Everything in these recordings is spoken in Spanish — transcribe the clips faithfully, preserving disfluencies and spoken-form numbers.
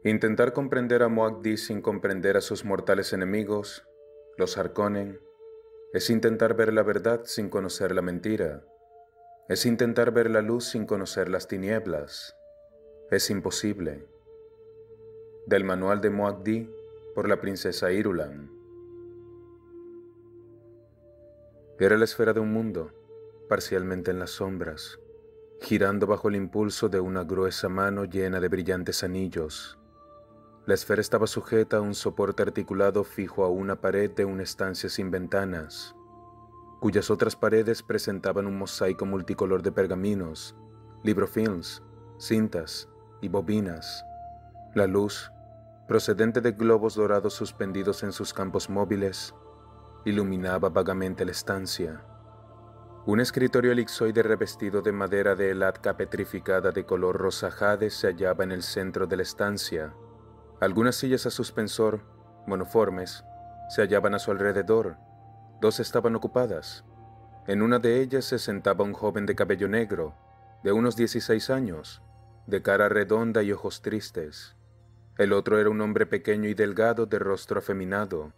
Intentar comprender a Muad'Dib sin comprender a sus mortales enemigos, los Harkonnen, es intentar ver la verdad sin conocer la mentira. Es intentar ver la luz sin conocer las tinieblas. Es imposible. Del manual de Muad'Dib por la princesa Irulan. Era la esfera de un mundo, parcialmente en las sombras, girando bajo el impulso de una gruesa mano llena de brillantes anillos. La esfera estaba sujeta a un soporte articulado fijo a una pared de una estancia sin ventanas, cuyas otras paredes presentaban un mosaico multicolor de pergaminos, librofilms, cintas y bobinas. La luz, procedente de globos dorados suspendidos en sus campos móviles, iluminaba vagamente la estancia. Un escritorio elipsoide revestido de madera de elatka petrificada de color rosa jade se hallaba en el centro de la estancia. Algunas sillas a suspensor, monoformes, se hallaban a su alrededor. Dos estaban ocupadas. En una de ellas se sentaba un joven de cabello negro, de unos dieciséis años, de cara redonda y ojos tristes. El otro era un hombre pequeño y delgado de rostro afeminado.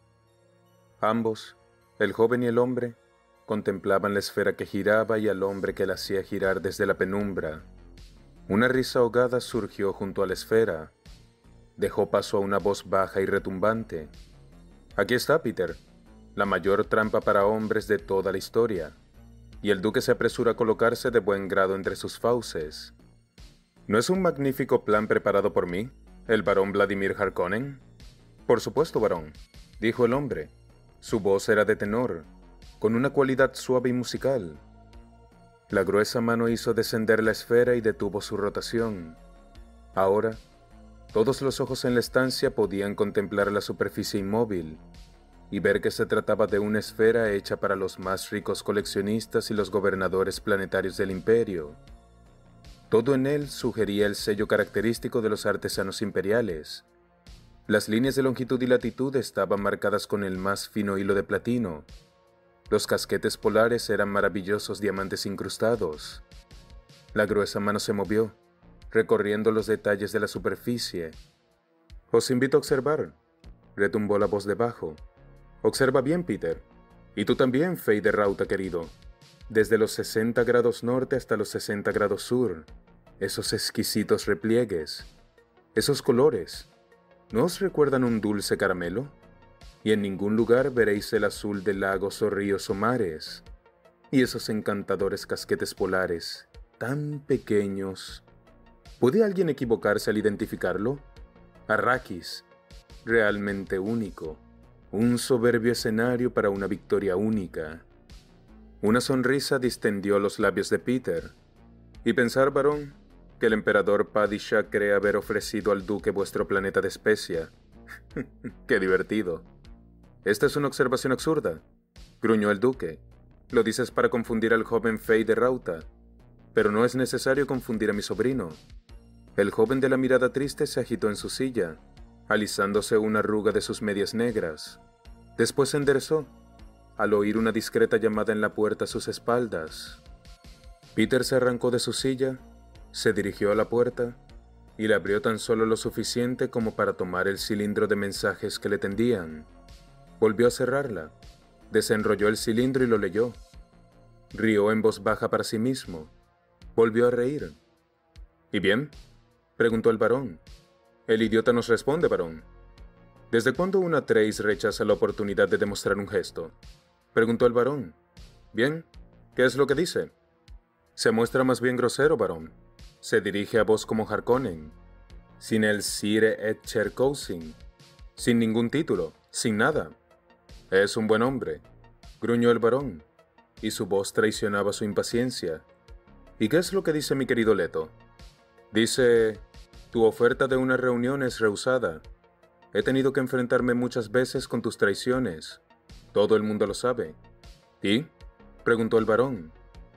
Ambos, el joven y el hombre, contemplaban la esfera que giraba y al hombre que la hacía girar desde la penumbra. Una risa ahogada surgió junto a la esfera. Dejó paso a una voz baja y retumbante. «Aquí está, Peter, la mayor trampa para hombres de toda la historia». Y el duque se apresuró a colocarse de buen grado entre sus fauces. «¿No es un magnífico plan preparado por mí, el barón Vladimir Harkonnen?» «Por supuesto, barón», dijo el hombre. Su voz era de tenor, con una cualidad suave y musical. La gruesa mano hizo descender la esfera y detuvo su rotación. Ahora, todos los ojos en la estancia podían contemplar la superficie inmóvil y ver que se trataba de una esfera hecha para los más ricos coleccionistas y los gobernadores planetarios del imperio. Todo en él sugería el sello característico de los artesanos imperiales. Las líneas de longitud y latitud estaban marcadas con el más fino hilo de platino. Los casquetes polares eran maravillosos diamantes incrustados. La gruesa mano se movió, recorriendo los detalles de la superficie. «Os invito a observar», retumbó la voz debajo. «Observa bien, Peter. Y tú también, Fey de Rauta querido. Desde los sesenta grados norte hasta los sesenta grados sur. Esos exquisitos repliegues. Esos colores. ¿No os recuerdan un dulce caramelo? Y en ningún lugar veréis el azul de lagos o ríos o mares. Y esos encantadores casquetes polares, tan pequeños. ¿Puede alguien equivocarse al identificarlo? Arrakis, realmente único. Un soberbio escenario para una victoria única». Una sonrisa distendió los labios de Peter. «Y pensar, varón, que el emperador Padishah cree haber ofrecido al duque vuestro planeta de especia. ¡Qué divertido! Esta es una observación absurda», gruñó el duque. «Lo dices para confundir al joven Fey de Rauta. Pero no es necesario confundir a mi sobrino». El joven de la mirada triste se agitó en su silla, alisándose una arruga de sus medias negras. Después se enderezó, al oír una discreta llamada en la puerta a sus espaldas. Peter se arrancó de su silla, se dirigió a la puerta y la abrió tan solo lo suficiente como para tomar el cilindro de mensajes que le tendían. Volvió a cerrarla, desenrolló el cilindro y lo leyó. Rió en voz baja para sí mismo. Volvió a reír. «¿Y bien?», preguntó el barón. «El idiota nos responde, barón». «¿Desde cuándo un Atreides rechaza la oportunidad de demostrar un gesto?», preguntó el barón. «Bien, ¿qué es lo que dice?». «Se muestra más bien grosero, barón. Se dirige a vos como Harkonnen, sin el Sire et Cherkousin, sin ningún título, sin nada». «Es un buen hombre», gruñó el barón, y su voz traicionaba su impaciencia. «¿Y qué es lo que dice mi querido Leto?». «Dice, tu oferta de una reunión es rehusada. He tenido que enfrentarme muchas veces con tus traiciones. Todo el mundo lo sabe». «¿Y?», preguntó el barón.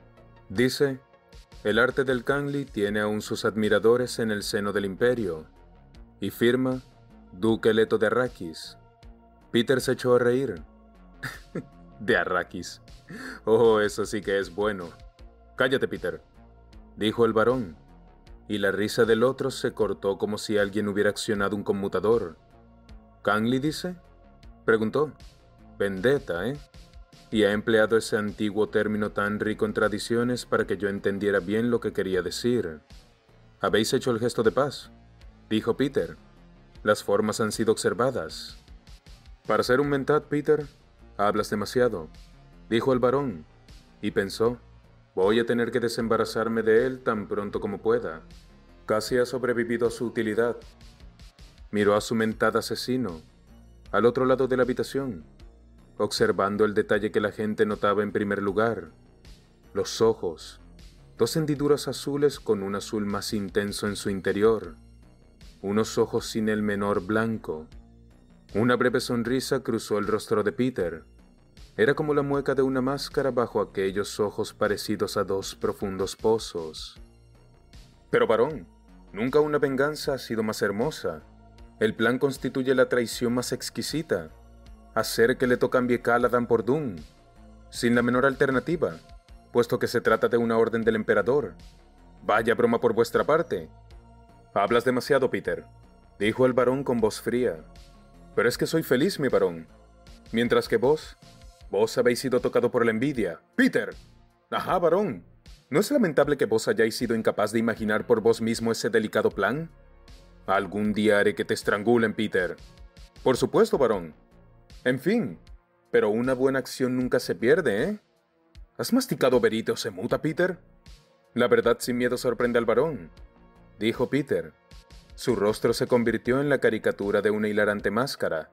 «Dice, el arte del Kangli tiene aún sus admiradores en el seno del imperio». Y firma, Duque Leto de Arrakis. Peter se echó a reír. «De Arrakis. Oh, eso sí que es bueno». «Cállate, Peter», dijo el barón. y la risa del otro se cortó como si alguien hubiera accionado un conmutador. —¿Kangley dice? —preguntó. —Vendetta, ¿eh? Y ha empleado ese antiguo término tan rico en tradiciones para que yo entendiera bien lo que quería decir. —¿Habéis hecho el gesto de paz? —dijo Peter. —Las formas han sido observadas. —Para ser un mentat, Peter, hablas demasiado —dijo el barón, y pensó: voy a tener que desembarazarme de él tan pronto como pueda. Casi ha sobrevivido a su utilidad. Miró a su mentad asesino, al otro lado de la habitación, observando el detalle que la gente notaba en primer lugar: los ojos, dos hendiduras azules con un azul más intenso en su interior, unos ojos sin el menor blanco. Una breve sonrisa cruzó el rostro de Peter. Era como la mueca de una máscara bajo aquellos ojos parecidos a dos profundos pozos. —Pero varón, nunca una venganza ha sido más hermosa. El plan constituye la traición más exquisita. Hacer que Leto cambie Caladan por Doom, sin la menor alternativa, puesto que se trata de una orden del emperador. Vaya broma por vuestra parte. —Hablas demasiado, Peter —dijo el barón con voz fría—. Pero es que soy feliz, mi varón. Mientras que vos, vos habéis sido tocado por la envidia. ¡Peter! Ajá, varón. ¿No es lamentable que vos hayáis sido incapaz de imaginar por vos mismo ese delicado plan? Algún día haré que te estrangulen, Peter. Por supuesto, varón. En fin, pero una buena acción nunca se pierde, ¿eh? ¿Has masticado verite o se muta, Peter? La verdad sin miedo sorprende al varón, dijo Peter. Su rostro se convirtió en la caricatura de una hilarante máscara.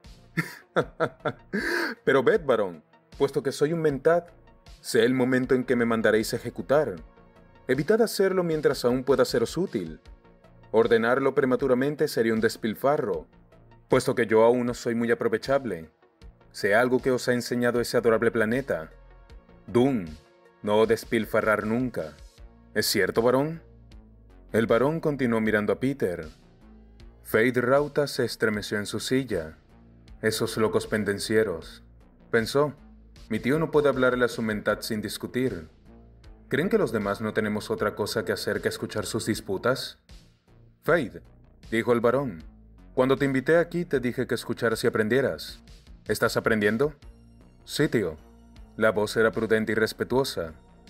Pero ved, varón, puesto que soy un mentad, sé el momento en que me mandaréis ejecutar. Evitad hacerlo mientras aún pueda seros útil. Ordenarlo prematuramente sería un despilfarro, puesto que yo aún no soy muy aprovechable. Sé algo que os ha enseñado ese adorable planeta. Doom, no despilfarrar nunca. ¿Es cierto, varón? El varón continuó mirando a Peter. Feyd-Rautha se estremeció en su silla. Esos locos pendencieros, pensó. Mi tío no puede hablarle a su mentad sin discutir. ¿Creen que los demás no tenemos otra cosa que hacer que escuchar sus disputas? Feyd, dijo el varón, cuando te invité aquí te dije que escucharas y aprendieras. ¿Estás aprendiendo? Sí, tío. La voz era prudente y respetuosa.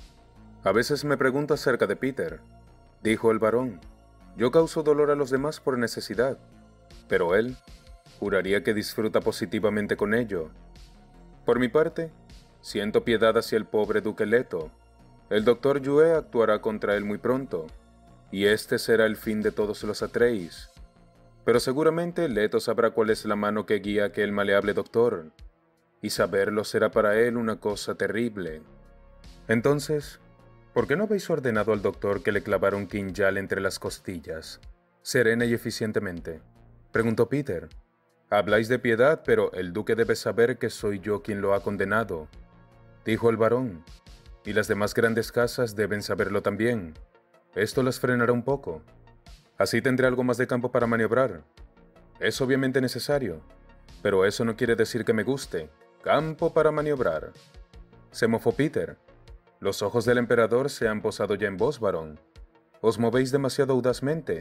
A veces me pregunto acerca de Peter, dijo el varón. Yo causo dolor a los demás por necesidad, pero él juraría que disfruta positivamente con ello. Por mi parte, siento piedad hacia el pobre duque Leto. El doctor Yue actuará contra él muy pronto, y este será el fin de todos los Atreides. Pero seguramente Leto sabrá cuál es la mano que guía a aquel maleable doctor, y saberlo será para él una cosa terrible. Entonces, ¿por qué no habéis ordenado al doctor que le clavara un quinjal entre las costillas, serena y eficientemente? Preguntó Peter. Habláis de piedad, pero el duque debe saber que soy yo quien lo ha condenado, dijo el varón, y las demás grandes casas deben saberlo también. Esto las frenará un poco. Así tendré algo más de campo para maniobrar. Es obviamente necesario, pero eso no quiere decir que me guste. Campo para maniobrar. Se mofó Peter. Los ojos del emperador se han posado ya en vos, varón. Os movéis demasiado audazmente.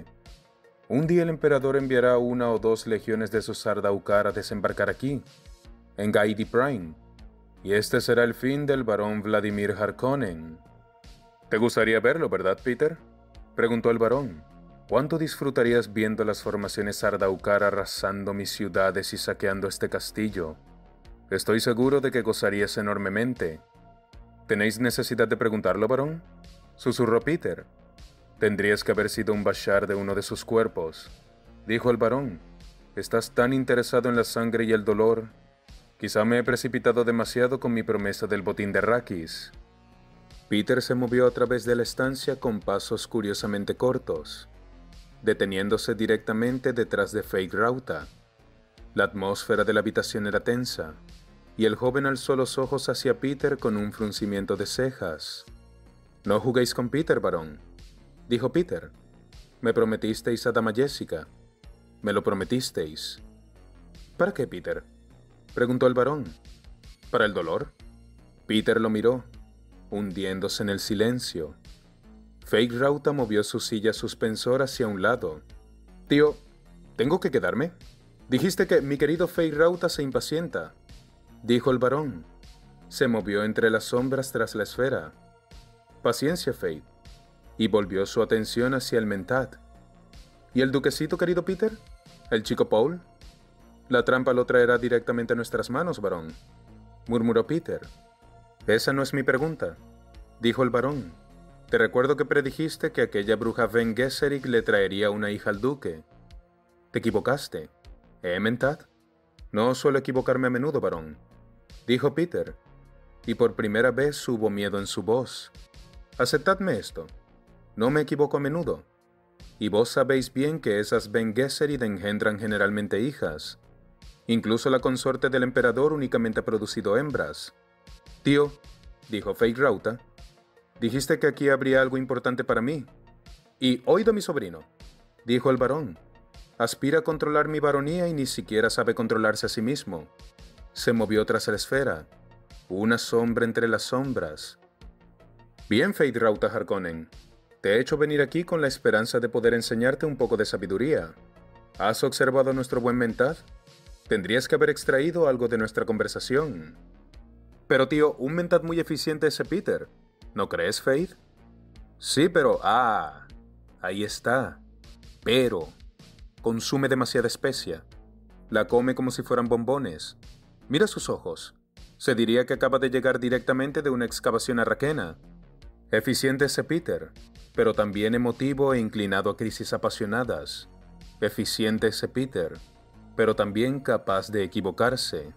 Un día el emperador enviará una o dos legiones de sus Sardaukar a desembarcar aquí, en Gaidi Prime, y este será el fin del barón Vladimir Harkonnen. ¿Te gustaría verlo, verdad, Peter?, preguntó el barón. ¿Cuánto disfrutarías viendo las formaciones Sardaukar arrasando mis ciudades y saqueando este castillo? Estoy seguro de que gozarías enormemente. ¿Tenéis necesidad de preguntarlo, varón?, susurró Peter. Tendrías que haber sido un bashar de uno de sus cuerpos, dijo el barón. Estás tan interesado en la sangre y el dolor. Quizá me he precipitado demasiado con mi promesa del botín de Arrakis. Peter se movió a través de la estancia con pasos curiosamente cortos, deteniéndose directamente detrás de Feyd-Rautha. La atmósfera de la habitación era tensa, y el joven alzó los ojos hacia Peter con un fruncimiento de cejas. «No juguéis con Peter, varón», dijo Peter. «Me prometisteis a Dama Jessica. Me lo prometisteis». «¿Para qué, Peter?», preguntó el varón. «¿Para el dolor?». Peter lo miró, hundiéndose en el silencio. Feyd-Rautha movió su silla suspensor hacia un lado. «Tío, ¿tengo que quedarme? Dijiste que mi querido Feyd-Rautha se impacienta», dijo el varón. Se movió entre las sombras tras la esfera. «Paciencia, Feyd», y volvió su atención hacia el Mentat. «¿Y el duquecito, querido Peter? ¿El chico Paul?» «La trampa lo traerá directamente a nuestras manos, varón», murmuró Peter. «Esa no es mi pregunta», dijo el varón. «Te recuerdo que predijiste que aquella bruja Ben Gesserit le traería una hija al duque. Te equivocaste, ¿eh, Mentat?» «No suelo equivocarme a menudo, varón», dijo Peter, y por primera vez hubo miedo en su voz. «Aceptadme esto. No me equivoco a menudo. Y vos sabéis bien que esas Ben Gesserit engendran generalmente hijas. Incluso la consorte del emperador únicamente ha producido hembras». «Tío», dijo Feyd-Rautha, «dijiste que aquí habría algo importante para mí». «Y oído, mi sobrino», dijo el varón. «Aspira a controlar mi baronía y ni siquiera sabe controlarse a sí mismo». Se movió tras la esfera, una sombra entre las sombras. «Bien, Feyd-Rautha Harkonnen. Te he hecho venir aquí con la esperanza de poder enseñarte un poco de sabiduría. ¿Has observado a nuestro buen Mentat? Tendrías que haber extraído algo de nuestra conversación». «Pero tío, un Mentat muy eficiente ese Peter. ¿No crees, Feyd?» «Sí, pero... ah, ahí está. Pero... consume demasiada especia. La come como si fueran bombones. Mira sus ojos. Se diría que acaba de llegar directamente de una excavación arraquena. Eficiente ese Peter, pero también emotivo e inclinado a crisis apasionadas. Eficiente ese Peter, pero también capaz de equivocarse».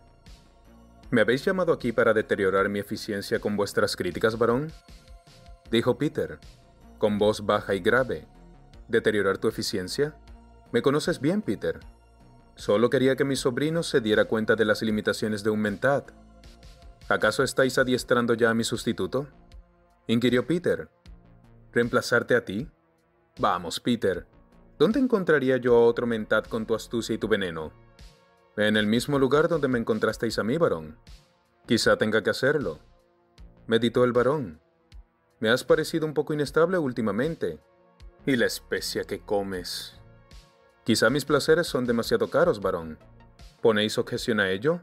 «¿Me habéis llamado aquí para deteriorar mi eficiencia con vuestras críticas, varón?», dijo Peter, con voz baja y grave. «¿Deteriorar tu eficiencia? Me conoces bien, Peter. Solo quería que mi sobrino se diera cuenta de las limitaciones de un Mentat. ¿Acaso estáis adiestrando ya a mi sustituto?», inquirió Peter. «¿Reemplazarte a ti? Vamos, Peter. ¿Dónde encontraría yo a otro Mentat con tu astucia y tu veneno?» «En el mismo lugar donde me encontrasteis a mí, varón. Quizá tenga que hacerlo», meditó el varón. «Me has parecido un poco inestable últimamente. Y la especia que comes. Quizá mis placeres son demasiado caros, varón. ¿Ponéis objeción a ello?»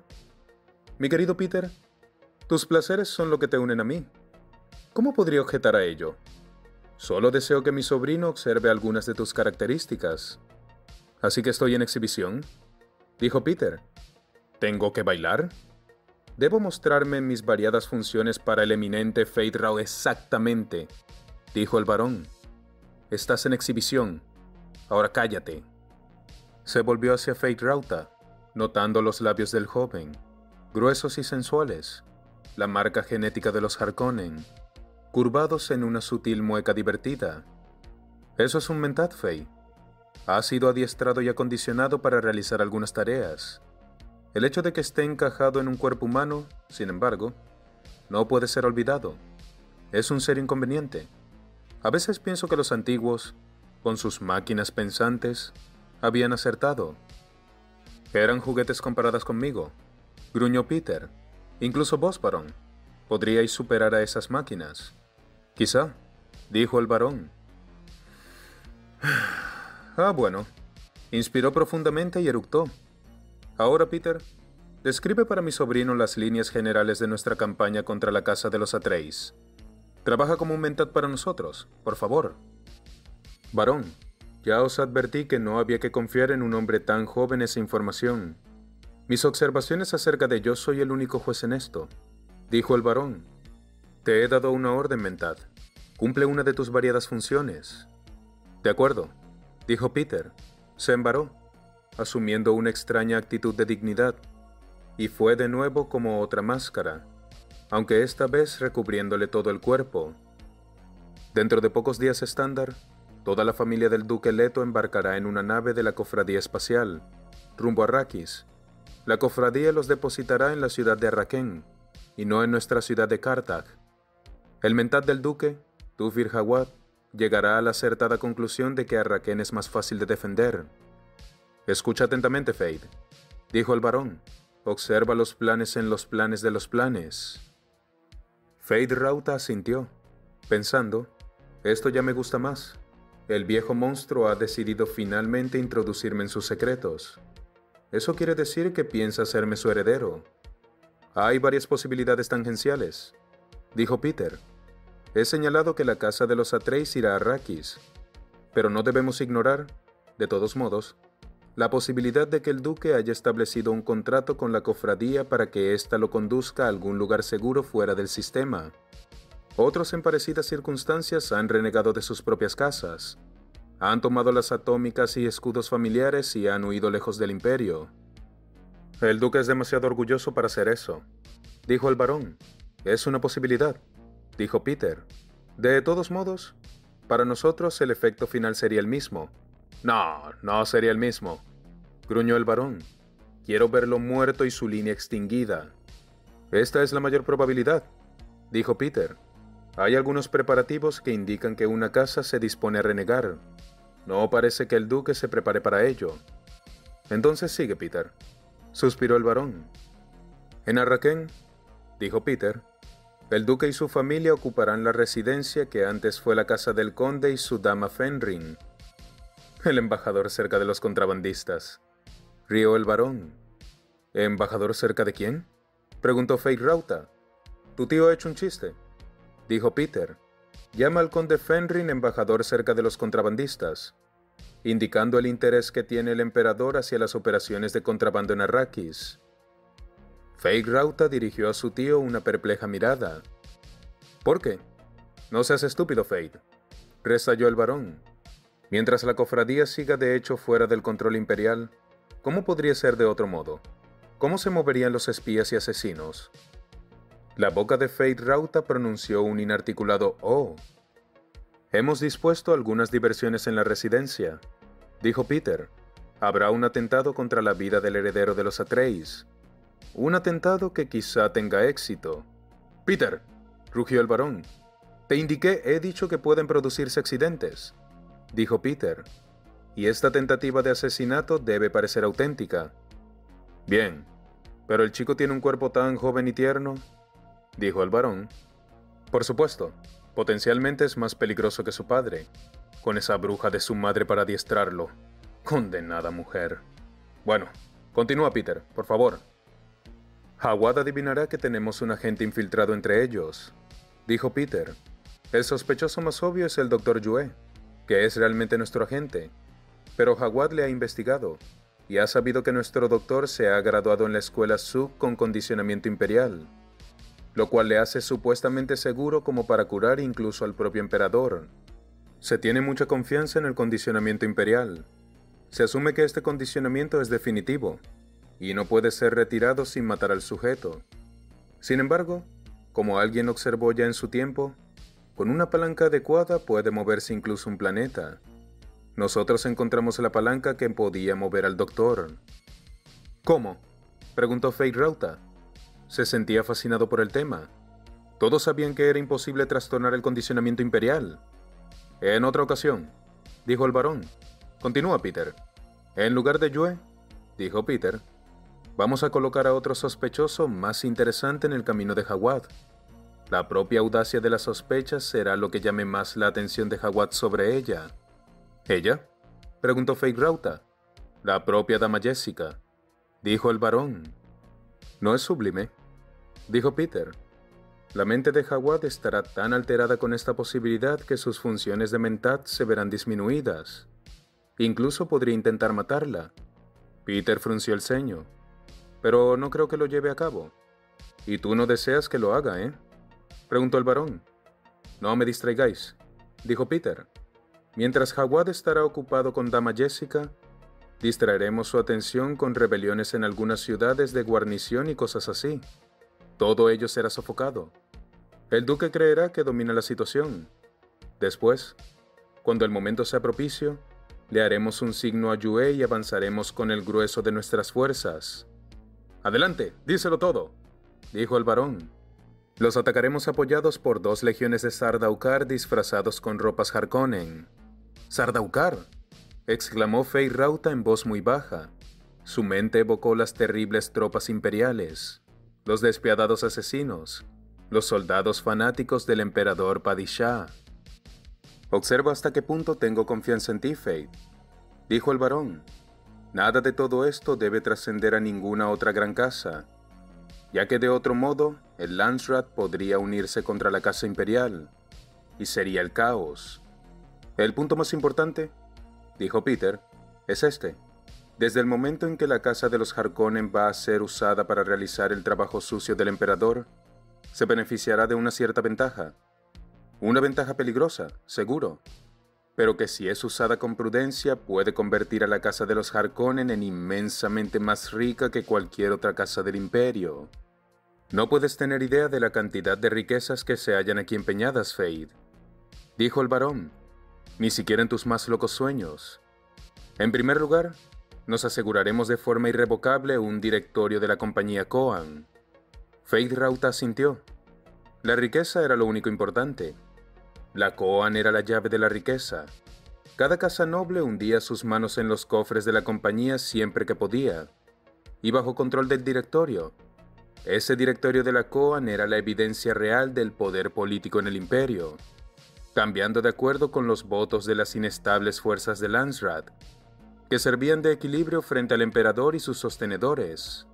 «Mi querido Peter, tus placeres son lo que te unen a mí. ¿Cómo podría objetar a ello? Solo deseo que mi sobrino observe algunas de tus características. Así que estoy en exhibición», dijo Peter. «¿Tengo que bailar? Debo mostrarme en mis variadas funciones para el eminente Feyd-Rautha». «Exactamente», dijo el varón. «Estás en exhibición. Ahora cállate». Se volvió hacia Feyd-Rautha, notando los labios del joven, gruesos y sensuales, la marca genética de los Harkonnen, curvados en una sutil mueca divertida. «Eso es un Mentat, Feyd. Ha sido adiestrado y acondicionado para realizar algunas tareas. El hecho de que esté encajado en un cuerpo humano, sin embargo, no puede ser olvidado. Es un ser inconveniente. A veces pienso que los antiguos, con sus máquinas pensantes, habían acertado». «Eran juguetes comparadas conmigo», gruñó Peter. «Incluso vos, varón, podríais superar a esas máquinas». «Quizá», dijo el varón. «Ah, bueno». Inspiró profundamente y eructó. «Ahora, Peter, describe para mi sobrino las líneas generales de nuestra campaña contra la casa de los Atreides. Trabaja como un Mentat para nosotros, por favor». «Varón, ya os advertí que no había que confiar en un hombre tan joven esa información. Mis observaciones acerca de yo soy el único juez en esto», dijo el varón. «Te he dado una orden, Mentat. Cumple una de tus variadas funciones». «De acuerdo», dijo Peter. Se embaró, asumiendo una extraña actitud de dignidad, y fue de nuevo como otra máscara, aunque esta vez recubriéndole todo el cuerpo. Dentro de pocos días estándar, toda la familia del duque Leto embarcará en una nave de la cofradía espacial, rumbo a Arrakis. La cofradía los depositará en la ciudad de Arrakeen, y no en nuestra ciudad de Carthage. El Mentat del duque, Tufir Hawat, llegará a la acertada conclusión de que Arrakeen es más fácil de defender. «Escucha atentamente, Feyd», dijo el varón. «Observa los planes en los planes de los planes». Feyd-Rautha asintió, pensando, Esto ya me gusta más. El viejo monstruo ha decidido finalmente introducirme en sus secretos. Eso quiere decir que piensa hacerme su heredero. Hay varias posibilidades tangenciales, dijo Peter. He señalado que la casa de los Atreides irá a Arrakis, pero no debemos ignorar, de todos modos, la posibilidad de que el duque haya establecido un contrato con la cofradía para que ésta lo conduzca a algún lugar seguro fuera del sistema. Otros en parecidas circunstancias han renegado de sus propias casas, han tomado las atómicas y escudos familiares y han huido lejos del imperio. El duque es demasiado orgulloso para hacer eso, dijo el barón. Es una posibilidad, dijo Peter. De todos modos, para nosotros el efecto final sería el mismo. No, no sería el mismo, gruñó el barón. Quiero verlo muerto y su línea extinguida. Esta es la mayor probabilidad, dijo Peter. Hay algunos preparativos que indican que una casa se dispone a renegar. No parece que el duque se prepare para ello. Entonces sigue, Peter, suspiró el barón. En Arrakeen, dijo Peter, el duque y su familia ocuparán la residencia que antes fue la casa del conde y su dama Fenring. El embajador cerca de los contrabandistas, rió el barón. ¿Embajador cerca de quién?, preguntó Feyd-Rautha. Tu tío ha hecho un chiste, dijo Peter. Llama al conde Fenring embajador cerca de los contrabandistas, indicando el interés que tiene el emperador hacia las operaciones de contrabando en Arrakis. Feyd-Rautha dirigió a su tío una perpleja mirada. ¿Por qué? No seas estúpido, Feyd, resalló el barón. Mientras la cofradía siga de hecho fuera del control imperial, ¿cómo podría ser de otro modo? ¿Cómo se moverían los espías y asesinos? La boca de Feyd-Rautha pronunció un inarticulado «oh». Hemos dispuesto algunas diversiones en la residencia, dijo Peter. Habrá un atentado contra la vida del heredero de los Atreides. Un atentado que quizá tenga éxito. Peter, rugió el barón. Te indiqué, he dicho que pueden producirse accidentes, dijo Peter. Y esta tentativa de asesinato debe parecer auténtica. Bien, pero el chico tiene un cuerpo tan joven y tierno, dijo el barón. Por supuesto, potencialmente es más peligroso que su padre, con esa bruja de su madre para adiestrarlo. Condenada mujer. Bueno, continúa, Peter, por favor. Jawad adivinará que tenemos un agente infiltrado entre ellos, dijo Peter. El sospechoso más obvio es el doctor Yue, que es realmente nuestro agente, pero Jawad le ha investigado y ha sabido que nuestro doctor se ha graduado en la escuela Suk con condicionamiento imperial, lo cual le hace supuestamente seguro como para curar incluso al propio emperador. Se tiene mucha confianza en el condicionamiento imperial. Se asume que este condicionamiento es definitivo y no puede ser retirado sin matar al sujeto. Sin embargo, como alguien observó ya en su tiempo, con una palanca adecuada puede moverse incluso un planeta. Nosotros encontramos la palanca que podía mover al doctor. ¿Cómo?, preguntó Feyd-Rautha. Se sentía fascinado por el tema. Todos sabían que era imposible trastornar el condicionamiento imperial. En otra ocasión, dijo el barón. Continúa, Peter. En lugar de Yue, dijo Peter, vamos a colocar a otro sospechoso más interesante en el camino de Jawad. La propia audacia de las sospechas será lo que llame más la atención de Jawad sobre ella. ¿Ella?, preguntó Feyd-Rautha. La propia dama Jessica, dijo el barón. ¿No es sublime?, dijo Peter. La mente de Jawad estará tan alterada con esta posibilidad que sus funciones de mentat se verán disminuidas. Incluso podría intentar matarla. Peter frunció el ceño. Pero no creo que lo lleve a cabo. Y tú no deseas que lo haga, ¿eh?, preguntó el barón. No me distraigáis, dijo Peter. Mientras Jawad estará ocupado con dama Jessica, distraeremos su atención con rebeliones en algunas ciudades de guarnición y cosas así. Todo ello será sofocado. El duque creerá que domina la situación. Después, cuando el momento sea propicio, le haremos un signo a Yue y avanzaremos con el grueso de nuestras fuerzas. Adelante, díselo todo, dijo el barón. Los atacaremos apoyados por dos legiones de Sardaukar disfrazados con ropas Harkonnen. ¡Sardaukar!, exclamó Feyd-Rautha en voz muy baja. Su mente evocó las terribles tropas imperiales, los despiadados asesinos, los soldados fanáticos del emperador Padishah. Observa hasta qué punto tengo confianza en ti, Feyd, dijo el varón. Nada de todo esto debe trascender a ninguna otra gran casa, ya que de otro modo el Landsraad podría unirse contra la casa imperial, y sería el caos. El punto más importante, dijo Peter, es este. Desde el momento en que la casa de los Harkonnen va a ser usada para realizar el trabajo sucio del emperador, se beneficiará de una cierta ventaja. Una ventaja peligrosa, seguro, pero que si es usada con prudencia puede convertir a la casa de los Harkonnen en inmensamente más rica que cualquier otra casa del imperio. No puedes tener idea de la cantidad de riquezas que se hallan aquí empeñadas, Feyd, dijo el varón, ni siquiera en tus más locos sueños. En primer lugar, nos aseguraremos de forma irrevocable un directorio de la compañía Koan. Feyd Rautha asintió. La riqueza era lo único importante. La Koan era la llave de la riqueza. Cada casa noble hundía sus manos en los cofres de la compañía siempre que podía, y bajo control del directorio. Ese directorio de la Koan era la evidencia real del poder político en el imperio, cambiando de acuerdo con los votos de las inestables fuerzas de Landsraad, que servían de equilibrio frente al emperador y sus sostenedores.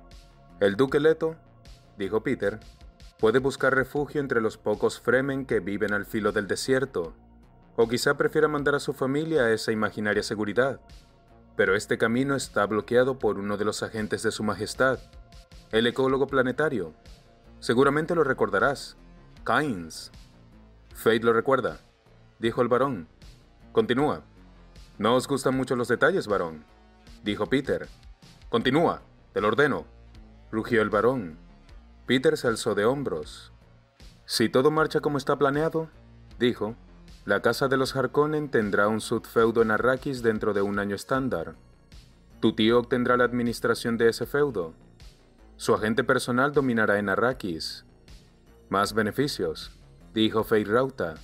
El duque Leto, dijo Peter, puede buscar refugio entre los pocos Fremen que viven al filo del desierto, o quizá prefiera mandar a su familia a esa imaginaria seguridad, pero este camino está bloqueado por uno de los agentes de su majestad, el ecólogo planetario. Seguramente lo recordarás, Kynes. Feyd lo recuerda, dijo el varón. Continúa. No os gustan mucho los detalles, varón, dijo Peter. Continúa, te lo ordeno, rugió el varón. Peter se alzó de hombros. Si todo marcha como está planeado, dijo, la casa de los Harkonnen tendrá un subfeudo en Arrakis dentro de un año estándar. Tu tío obtendrá la administración de ese feudo. Su agente personal dominará en Arrakis. Más beneficios, dijo Feyd Rautha.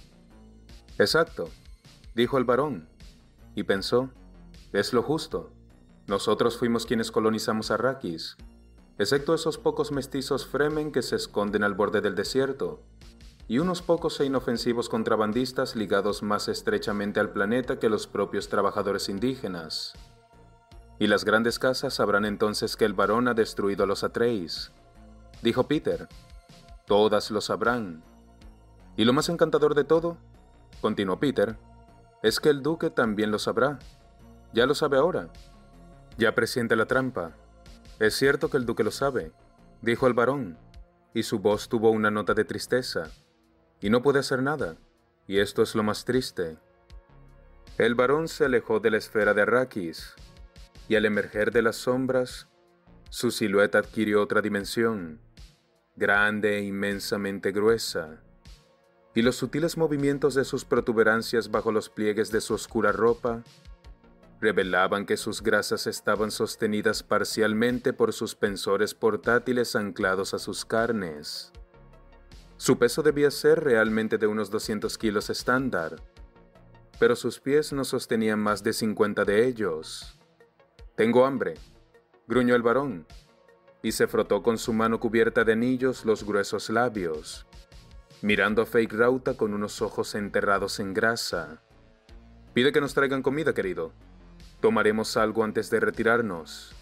Exacto, dijo el varón, y pensó, es lo justo. Nosotros fuimos quienes colonizamos Arrakis, excepto esos pocos mestizos Fremen que se esconden al borde del desierto, y unos pocos e inofensivos contrabandistas ligados más estrechamente al planeta que los propios trabajadores indígenas. Y las grandes casas sabrán entonces que el varón ha destruido a los Atreides, dijo Peter. Todas lo sabrán. Y lo más encantador de todo, continuó Peter, es que el duque también lo sabrá. Ya lo sabe ahora. Ya presiente la trampa. Es cierto que el duque lo sabe, dijo el varón, y su voz tuvo una nota de tristeza. Y no puede hacer nada, y esto es lo más triste. El varón se alejó de la esfera de Arrakis, y al emerger de las sombras, su silueta adquirió otra dimensión, grande e inmensamente gruesa, y los sutiles movimientos de sus protuberancias bajo los pliegues de su oscura ropa revelaban que sus grasas estaban sostenidas parcialmente por suspensores portátiles anclados a sus carnes. Su peso debía ser realmente de unos doscientos kilos estándar, pero sus pies no sostenían más de cincuenta de ellos. «Tengo hambre», gruñó el varón, y se frotó con su mano cubierta de anillos los gruesos labios, mirando a Feyd Rautha con unos ojos enterrados en grasa. «Pide que nos traigan comida, querido. Tomaremos algo antes de retirarnos».